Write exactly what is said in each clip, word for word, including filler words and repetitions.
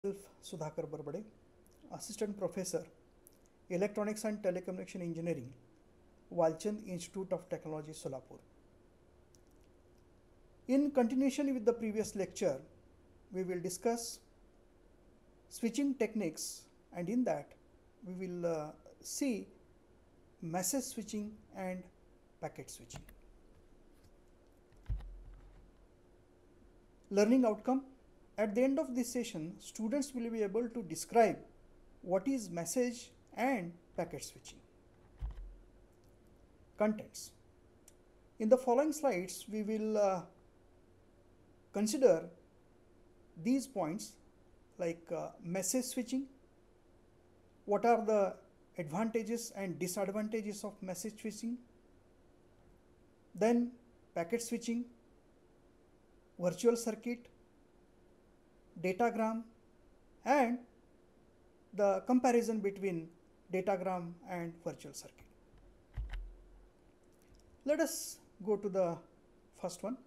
Myself Sudhakar Barbade, Assistant Professor, Electronics and Telecommunication Engineering, Walchand Institute of Technology, Solapur. In continuation with the previous lecture, we will discuss switching techniques, and in that we will uh, see message switching and packet switching. Learning outcome. At the end of this session, students will be able to describe what is message and packet switching. Contents. In the following slides, we will uh, consider these points like uh, message switching, what are the advantages and disadvantages of message switching, then packet switching, virtual circuit, datagram, and the comparison between datagram and virtual circuit. Let us go to the first one.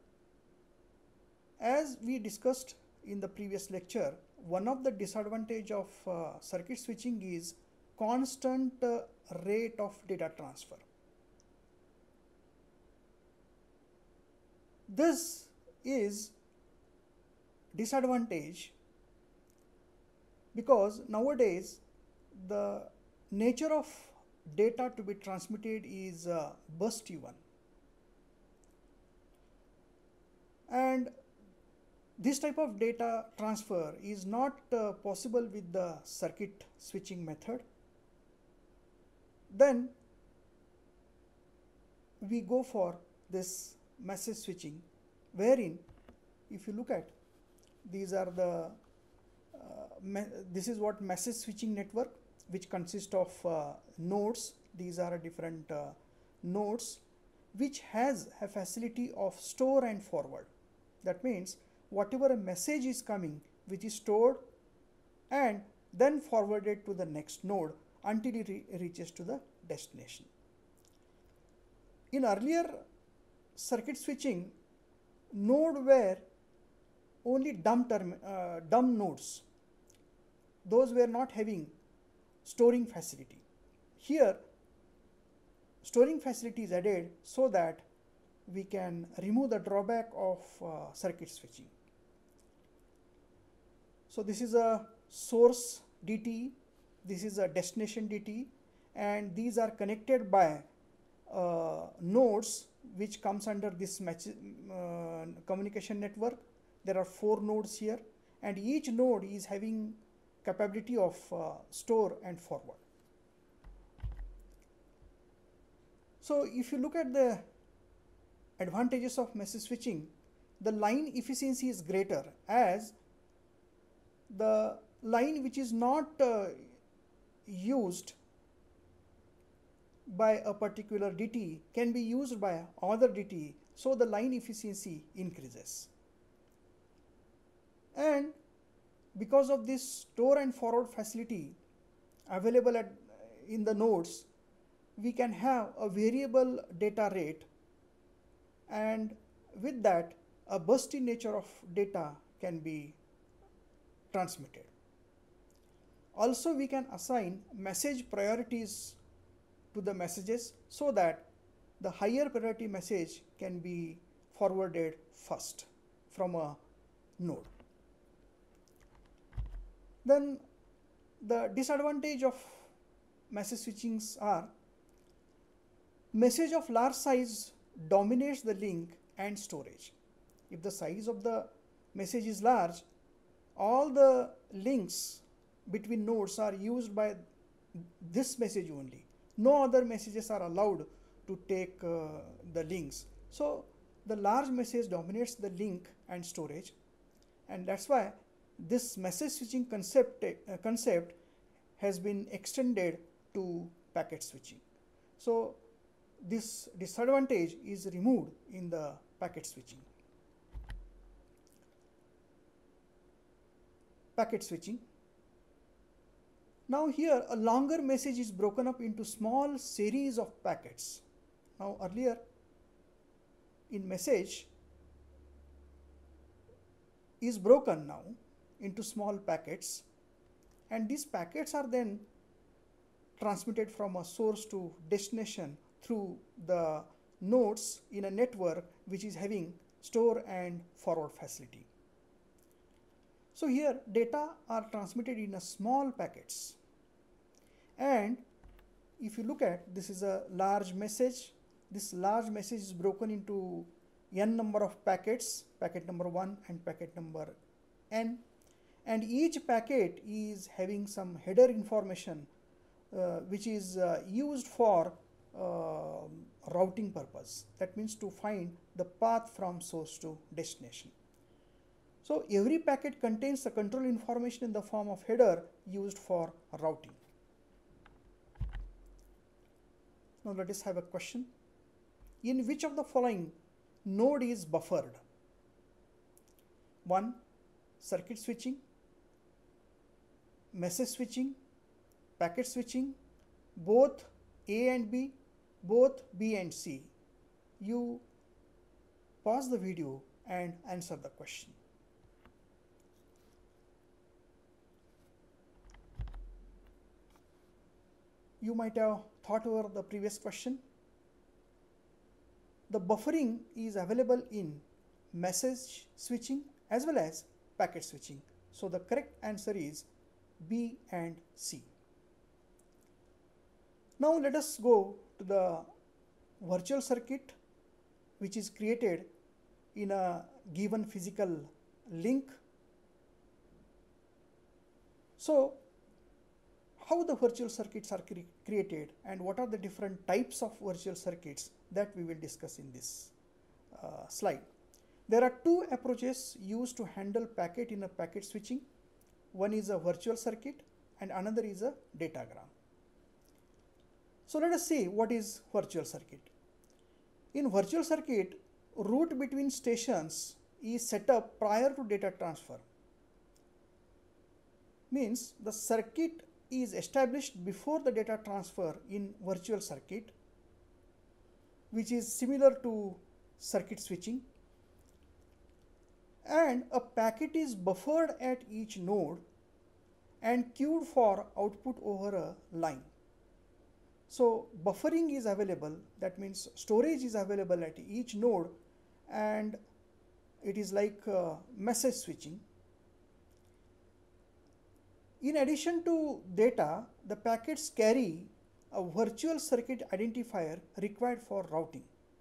As we discussed in the previous lecture, one of the disadvantage of uh, circuit switching is constant uh, rate of data transfer. This is disadvantage because nowadays the nature of data to be transmitted is uh, bursty one, and this type of data transfer is not uh, possible with the circuit switching method. Then we go for this message switching, wherein if you look at these are the uh, this is what message switching network, which consists of uh, nodes. These are different uh, nodes which has a facility of store and forward. That means whatever a message is coming, which is stored and then forwarded to the next node until it re reaches to the destination. In earlier circuit switching, node were only dumb, term, uh, dumb nodes. Those were not having storing facility. Here, storing facility is added so that we can remove the drawback of uh, circuit switching. So this is a source D T E, this is a destination D T E, and these are connected by uh, nodes which comes under this match, uh, communication network. There are four nodes here, and each node is having capability of uh, store and forward. So if you look at the advantages of message switching, the line efficiency is greater, as the line which is not uh, used by a particular D T E can be used by other D T E, so the line efficiency increases. And because of this store and forward facility available at in the nodes, we can have a variable data rate, and with that a bursty nature of data can be transmitted. Also, we can assign message priorities to the messages so that the higher priority message can be forwarded first from a node. Then the disadvantage of message switchings are message of large size dominates the link and storage. If the size of the message is large, all the links between nodes are used by this message only. No other messages are allowed to take uh, the links. So the large message dominates the link and storage, and that's why this message switching concept, uh, concept has been extended to packet switching. So this disadvantage is removed in the packet switching. Packet switching. Now here a longer message is broken up into small series of packets. Now earlier in message is broken now into small packets, and these packets are then transmitted from a source to destination through the nodes in a network which is having store and forward facility. So here data are transmitted in a small packets, and if you look at, this is a large message. This large message is broken into n number of packets, packet number one and packet number n, and each packet is having some header information uh, which is uh, used for uh, routing purpose. That means to find the path from source to destination. So every packet contains the control information in the form of header used for routing. Now let us have a question. In which of the following node is buffered? one. Circuit switching, message switching, packet switching, both A and B, both B and C. You pause the video and answer the question. You might have thought over the previous question. The buffering is available in message switching as well as packet switching. So the correct answer is B and C. Now let us go to the virtual circuit which is created in a given physical link. So how the virtual circuits are cre created and what are the different types of virtual circuits, that we will discuss in this uh, slide. There are two approaches used to handle packet in a packet switching. One is a virtual circuit and another is a datagram. So let us see what is virtual circuit. In virtual circuit, route between stations is set up prior to data transfer. Means the circuit is established before the data transfer in virtual circuit, which is similar to circuit switching, and a packet is buffered at each node and queued for output over a line. So buffering is available, that means storage is available at each node, and it is like uh, message switching. In addition to data, the packets carry a virtual circuit identifier required for routing.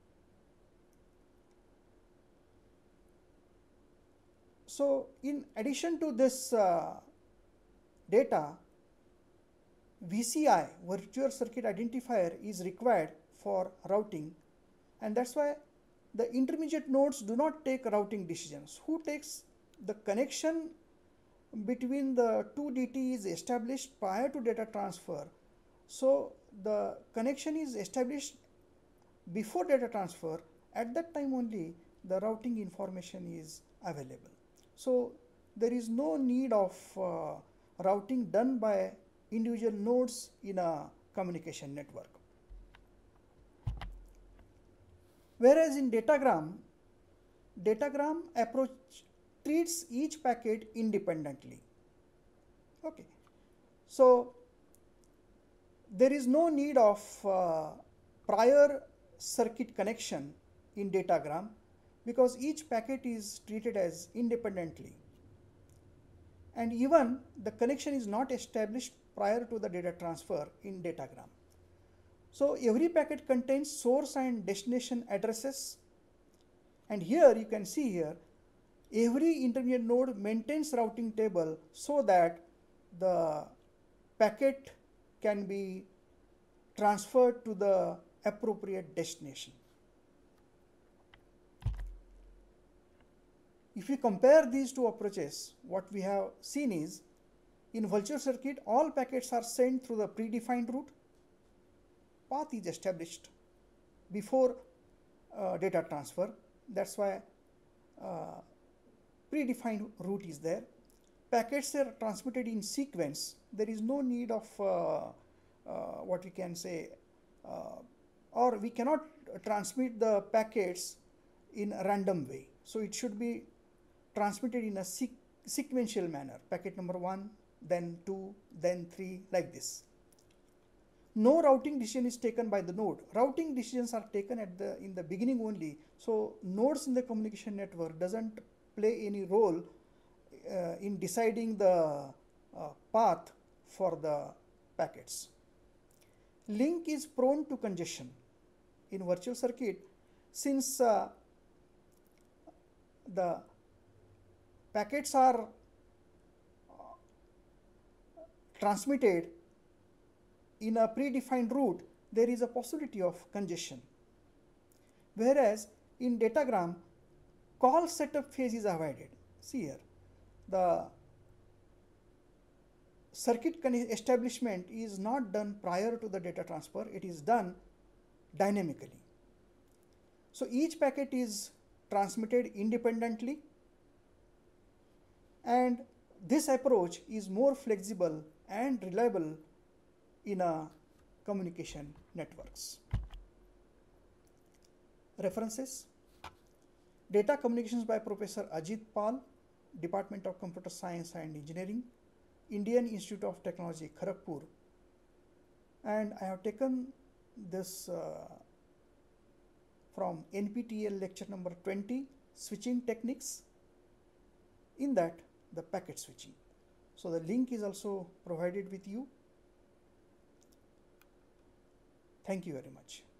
So in addition to this uh, data, V C I, virtual circuit identifier, is required for routing, and that's why the intermediate nodes do not take routing decisions. Who takes the connection between the two D T is established prior to data transfer. So the connection is established before data transfer. At that time only the routing information is available. So there is no need of uh, routing done by individual nodes in a communication network. Whereas in datagram, datagram approach treats each packet independently. Okay, so there is no need of uh, prior circuit connection in datagram because each packet is treated as independently, and even the connection is not established prior to the data transfer in datagram. So every packet contains source and destination addresses, and here you can see here every intermediate node maintains routing table so that the packet can be transferred to the appropriate destination. If we compare these two approaches, what we have seen is in virtual circuit all packets are sent through the predefined route. Path is established before uh, data transfer. That's why uh, predefined route is there. Packets are transmitted in sequence. There is no need of uh, uh, what we can say, uh, or we cannot transmit the packets in a random way. So it should be transmitted in a sequ sequential manner, packet number one, then two, then three, like this. No routing decision is taken by the node. Routing decisions are taken at the in the beginning only. So nodes in the communication network doesn't play any role uh, in deciding the uh, path for the packets. Link is prone to congestion. In virtual circuit, since uh, the packets are uh, transmitted in a predefined route, there is a possibility of congestion. Whereas in datagram, call setup phase is avoided. See here, the circuit establishment is not done prior to the data transfer, it is done dynamically. So each packet is transmitted independently, and this approach is more flexible and reliable in a communication networks. References: Data Communications by Professor Ajit Pal, Department of Computer Science and Engineering, Indian Institute of Technology, Kharagpur. And I have taken this uh, from N P T E L lecture number twenty, switching techniques, in that the packet switching. So the link is also provided with you. Thank you very much.